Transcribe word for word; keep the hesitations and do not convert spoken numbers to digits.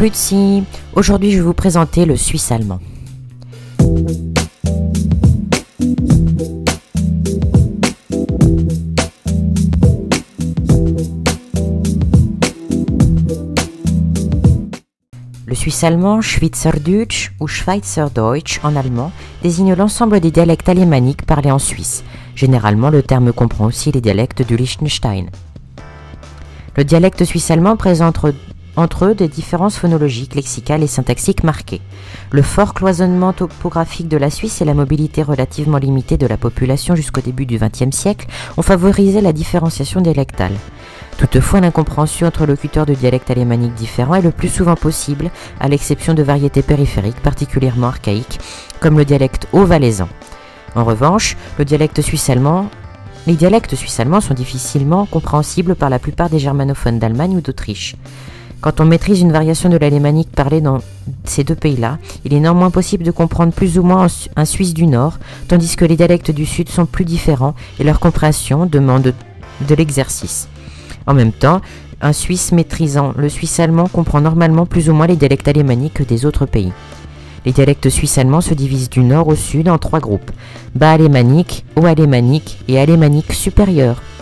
Grüezi, aujourd'hui je vais vous présenter le suisse allemand. Le suisse allemand, Schweizerdeutsch ou Schweizerdeutsch en allemand, désigne l'ensemble des dialectes alémaniques parlés en Suisse. Généralement, le terme comprend aussi les dialectes du Liechtenstein. Le dialecte suisse-allemand présente entre eux des différences phonologiques, lexicales et syntaxiques marquées. Le fort cloisonnement topographique de la Suisse et la mobilité relativement limitée de la population jusqu'au début du vingtième siècle ont favorisé la différenciation dialectale. Toutefois, l'incompréhension entre locuteurs de dialectes alémaniques différents est le plus souvent possible, à l'exception de variétés périphériques particulièrement archaïques, comme le dialecte haut-valaisan. En revanche, le dialecte suisse-allemand Les dialectes suisse-allemands sont difficilement compréhensibles par la plupart des germanophones d'Allemagne ou d'Autriche. Quand on maîtrise une variation de l'alémanique parlée dans ces deux pays-là, il est néanmoins possible de comprendre plus ou moins un Suisse du Nord, tandis que les dialectes du Sud sont plus différents et leur compréhension demande de, de l'exercice. En même temps, un Suisse maîtrisant le suisse-allemand comprend normalement plus ou moins les dialectes alémaniques que des autres pays. Les dialectes suisse-allemands se divisent du nord au sud en trois groupes: bas alémanique, haut alémanique et alémanique supérieur.